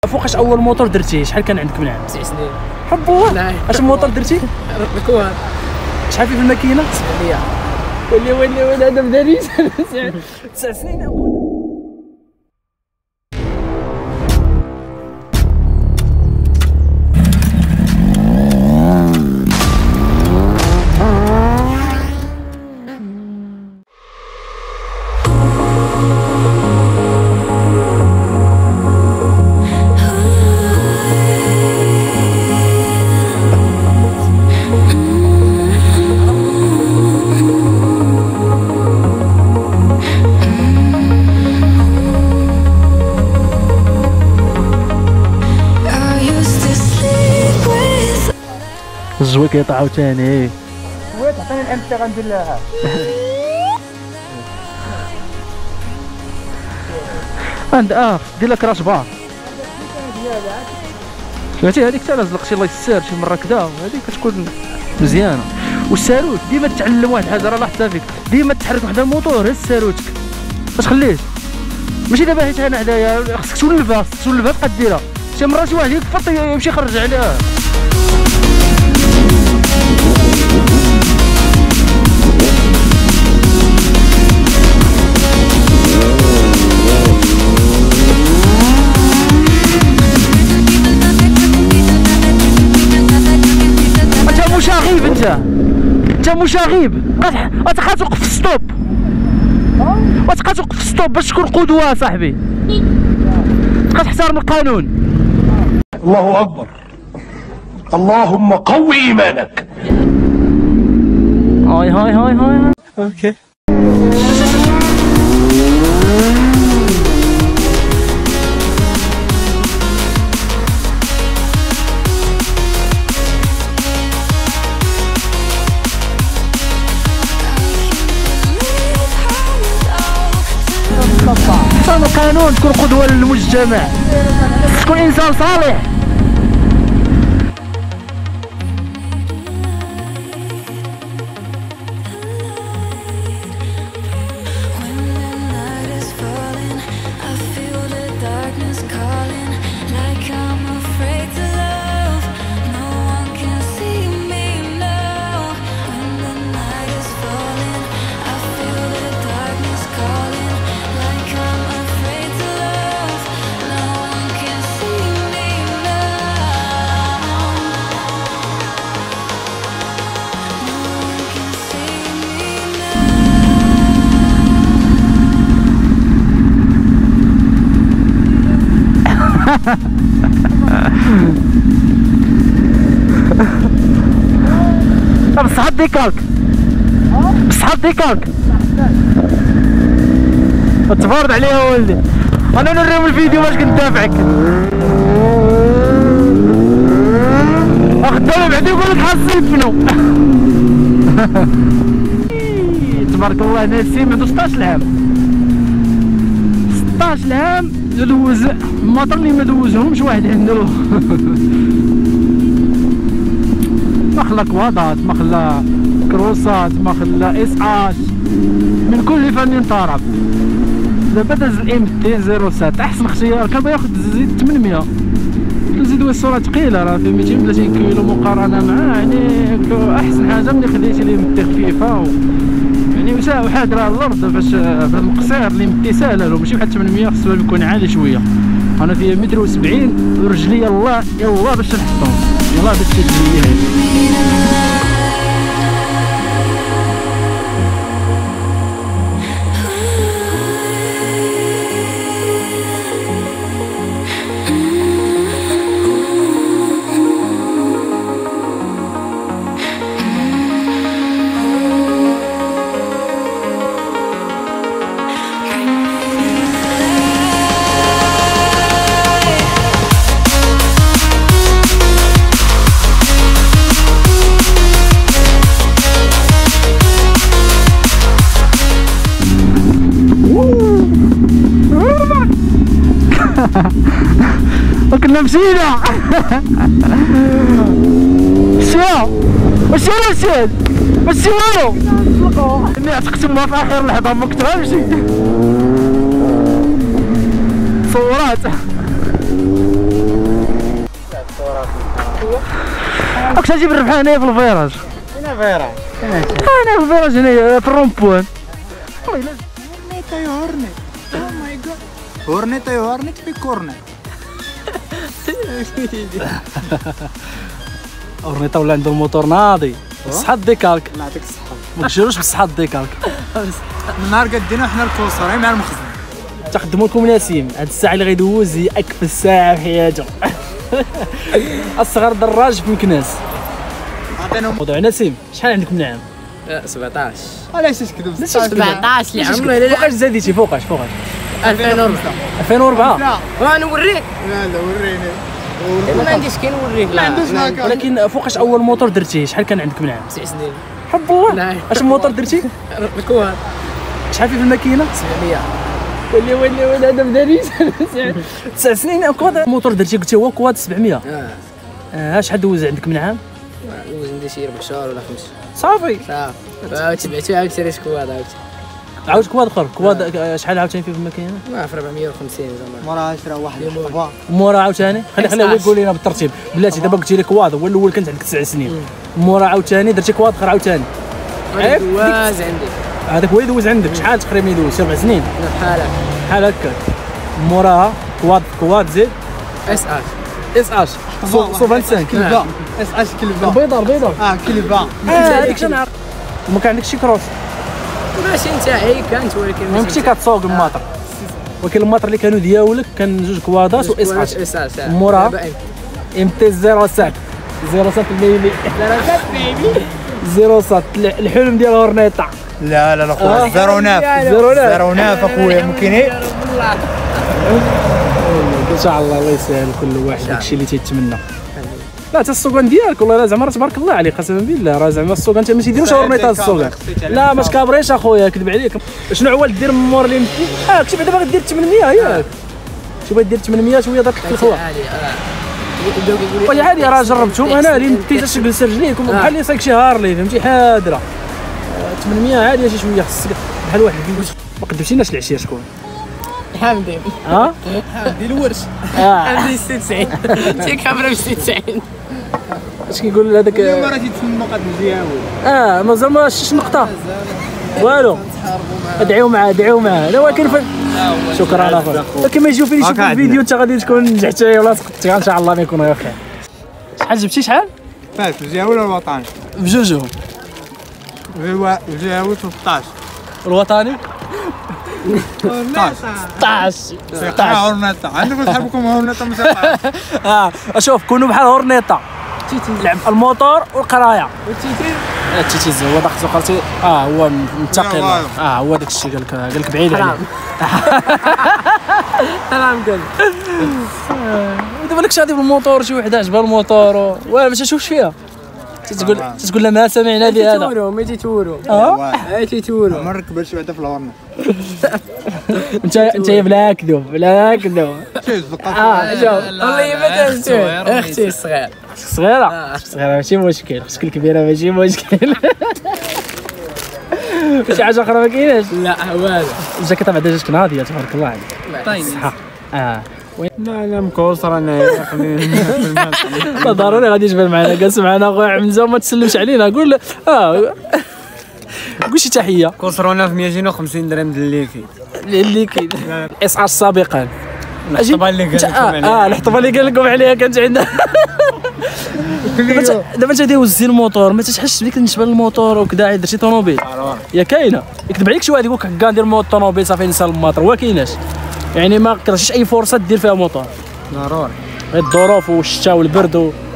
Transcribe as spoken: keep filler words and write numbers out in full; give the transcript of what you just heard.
فوقاش اول موتور درتيه شحال كان عندك من عام؟ تسع سنين. حب الله. اش موتور درتي؟ ركوان. شحال فيه في الماكينه؟ سبعمية. ولي ولي ولي هذا بداري تسع سنين. الزويك يطلع عاوتاني. زويك عطيني الام تي غندير لها. عند اه دير لك راس بار. فهمتي هذيك حتى لازلق شي الله يسر شي مره كدا هذيك كتكون مزيانه. والساروت ديما تعلم واحد الحاجه راه لاحظتها فيك، ديما تحرك واحد الموتور هز ساروتك ما تخليش. ماشي دابا حيت انا حدايا خصك تولفها خصك تولفها تبقى ديرها. شي مره شي واحد يكفط يمشي يخرج عليها. مشاغب انت انت مشاغب غتبقى توقف في الستوب غتبقى توقف في الستوب باش تكون قدوه صاحبي. تبقى تحترم القانون. الله اكبر. اللهم قوي ايمانك. هاي هاي هاي هاي اوكي. تحترم القانون تكون قدوة للمجتمع تكون إنسان صالح. بصح ديكالك بصح ديكالك تبارد عليها ولدي. انا نوريهم الفيديو باش كندافعك. خدام بعدا يقول لك حاسين فنو. تبارك الله ناسي عنده ستطاش عام ستطاش عام دوز المطر اللي ما دوزهمش واحد عنده. ما خلا كواضات ما خلا كروسات ما خلا اس اش من كل فن طرب. دابا داز الام تي صفر سبعة احسن اختيار. كان ياخذ زيد ثمنمية زيد الصوره ثقيله راه في مئتين وثلاثين كيلو مقارنه معاه. يعني احسن حاجه ملي خديتي لي متي خفيفه و يعني وساو حاضره على الارض فاش في القصير اللي متي ساهله له ماشي بحال ثمنمية خصو يكون عالي شويه. انا فيها متر وسبعين ورجلي يلاه يلاه باش نحطهم يلاه باش تجي. وكنا مشينا. شو وشو رشيد وشو والو اني عتقتمها في اخر لحظه ما كنت غنمشي. صورات وقت تجيب الربح هنايا في الفيراج. هنا فيراج انا في الفيراج هنايا في الرومبوان. هورنيتا يا هورنيت. او ماي جاد هورنيتا يا هورنيت في كورنر. اورنيتا ولا عنده الموتور ناضي بصحة الديكالك. الله يعطيك الصحة. ما تجروش بصحة الديكالك. من نهار قدينا حنا الكوسر مع المخزن. تخدموا لكم نسيم هاد الساعة اللي غيدوز هي أكفى ساعة في حياته. أصغر دراج في مكناس. عطيناهم موضوع نسيم شحال عندك من عام؟ سبعطاش. علاش تكذب؟ سبعطاش اللي عمري فوقاش زاديتي فوقاش فوقاش؟ ألفين وأربعة. ألفين وأربعة. لا ونوريك. لا لا وريني. ما عنديش كي نوريك. ما عندوش هكا. ولكن فوقاش أول موتور درتيه شحال كان عندك من عام؟ تسع سنين. حب الله. لا. اش موتور درتي؟ الكوار شحال فيه في الماكينة؟ سبعمية. ولي ولي ولي هذا مداريس. تسع سنين كواد موتور درتي قلتي هو كواد سبعمية. اه اه شحال دوز عندك من عام؟ دوز عندي شي ربع شهور ولا خمس. صافي. صافي. عاود تبعتو عاود شريت كواد عاود. عاود كواد اخر كواد آه، شحال عاوتاني فيه في الماكينة؟ ما في أربعمية وخمسين زعما. مرة شرا واحد الحفا. مورا عاوتاني خلي خلي هو يقول لنا بالترتيب بلاتي دابا قلتي لي كواد هو الاول كانت عندك تسع سنين مورا عاوتاني درتي كواد اخر عاوتاني عرفت واز عندي. هذاك هو يدوز عندك شحال تقريبا يدوز سبع سنين بحال هكا. بحال هكا موراها كواد كواد زيد اس اش. اس اش سو خمسة وخمسين كلبة اس اش كلبة. البيضه البيضه اه كلبة. اه هذيك شنعرف وما كان عندكش شي كروس ماشي نتاعي كانت ولكن ما كنتي كتسوق الماطر ولكن الماطر اللي كانوا دياولك كان جوج كوادات و اس اش اس اش. موراها ام تي صفر سبعة صفر سبعة الميلي صفر سبعة الحلم ديال هورنيتا لا لا لا خويا زيرو ناف زيرو ناف. زيرو ناف اخويا ممكن ايه. ان شاء الله الله يسهل كل واحد داكشي اللي تيتمنى. لا حتى السوقان ديالك والله زعما راه تبارك الله عليك قسما بالله راه زعما السوقان انت ما تيديروش هورنيتا السوقان. لا ما تكابريش اخويا كذب عليك. شنو عوال دير من مور اللي اه كنتي بعدا باغي دير ثمانمية ياك شي باغي دير ثمانمية شويه داك الخوا عادي اه. وي عادي راه جربتهم انا اللي مديتش جلس رجليك بحال اللي سايق شي هارلي فهمتي حاضره ثمانمية عادي شي شويه خصك بحال واحد ما قدمتيناش العشيه شكون حامدين. ها ديال الورش. اه عندي ستة وتسعين. تي كاميرا ب ستة وتسعين. اش كيقول هذاك اليوم راه تيتسمى قد مزياوي. اه مازال ما شفتش نقطه والو ادعيو معاه ادعيو معاه لا ولكن ف... شكرا اخويا ولكن ما يجيو فين يشوفوا الفيديو انت غادي تكون نجحتي ولا سقطتي ان شاء الله ما يكون غير خير. شحال جبتي شحال؟ فاش مزياوي ولا الوطني؟ بجوجهم مزياوي ثلاثطاش. الوطني ستطاش. ستطاش ستطاش هورنيتا عندكم صحابكم هورنيتا مسافة. اه شوف كونوا بحال هورنيتا لعب الموتور والقرايه والتيتير. التيتيز هو داك سوقرتي اه هو منتقل اه هو داك الشيء قال لك قال لك بعيد عليه حرام قال. دابا داك الشيء غادي بالموتور شي وحده عجبها الموتور واه ما تشوفش فيها تتقول تتقول لا ما سمعنا بهذا تيتورو ما تيتورو. اه اي تيتورو. ما ركبتش بعدا في الهورنة. انت انت بلا كذوب بلا كذوب شوف زقاف. اه شوف والله ما تنسى اختي الصغير. صغيره صغيره ماشي مشكل خصك الكبيره ماشي مشكل شي حاجه اخرى ما كايناش لا والو. الجاكيطه بعدا جاتك ناضيه تبارك الله عليك طيب صحه اه لا لا مكوسر انا خليني لا ضروري غادي يجبر معنا جالس معنا اخويا حمزه وما تسلمش علينا قول اه قول شي تحيه كوسرونا في مئتين وخمسين درهم الليكي. اللي كاين اس ار سابقا الحطبه اللي قال لكم عليها. اه الحطبه اللي قال لكم عليها كانت عندنا دابا دابا انت دوزتي الموتور ما تتحسش بك بالنسبه للموتور وكذا درتي طوموبيل يا كاينه يكذب عليك شي واحد يقول لك هكا ندير مود طوموبيل صافي نسى الموتور ما كايناش يعني ما كرهتش اي فرصه دير فيها موتور ضروري غير الظروف والشتاء والبرد